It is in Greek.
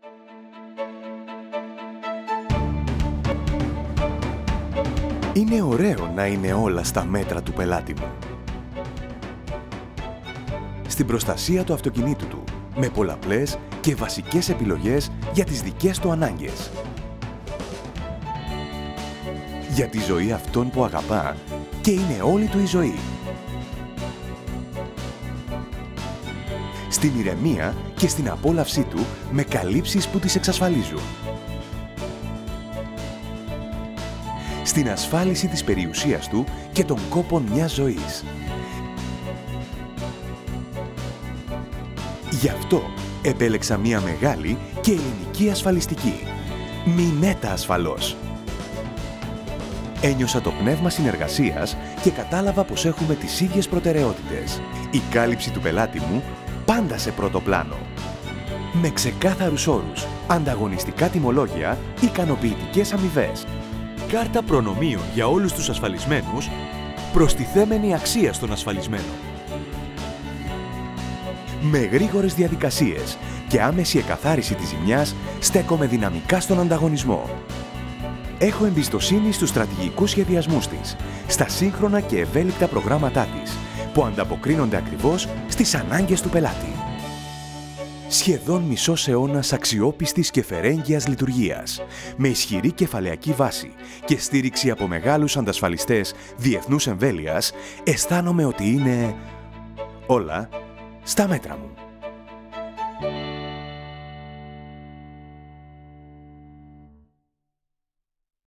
Είναι ωραίο να είναι όλα στα μέτρα του πελάτη μου. Στην προστασία του αυτοκινήτου του, με πολλαπλές και βασικές επιλογές για τις δικές του ανάγκες. Για τη ζωή αυτών που αγαπά και είναι όλη του η ζωή. Στην ηρεμία και στην απόλαυσή του με καλύψεις που τις εξασφαλίζουν. Στην ασφάλιση της περιουσίας του και των κόπων μιας ζωής. Γι' αυτό επέλεξα μια μεγάλη και ελληνική ασφαλιστική. Μινέτα Ασφαλώς. Ένιωσα το πνεύμα συνεργασίας και κατάλαβα πως έχουμε τις ίδιες προτεραιότητες. Η κάλυψη του πελάτη μου πάντα σε πρώτο πλάνο. Με ξεκάθαρους όρους, ανταγωνιστικά τιμολόγια, ικανοποιητικές αμοιβές. Κάρτα προνομίων για όλους τους ασφαλισμένους, προστιθέμενη αξία στον ασφαλισμένο. Με γρήγορες διαδικασίες και άμεση εκαθάριση της ζημιάς, στέκομαι δυναμικά στον ανταγωνισμό. Έχω εμπιστοσύνη στους στρατηγικούς σχεδιασμούς της, στα σύγχρονα και ευέλικτα προγράμματά της, που ανταποκρίνονται ακριβώς στις ανάγκες του πελάτη. Σχεδόν μισός αιώνας αξιόπιστης και φερέγγιας λειτουργίας, με ισχυρή κεφαλαιακή βάση και στήριξη από μεγάλους αντασφαλιστές διεθνούς εμβέλειας, αισθάνομαι ότι είναι όλα στα μέτρα μου.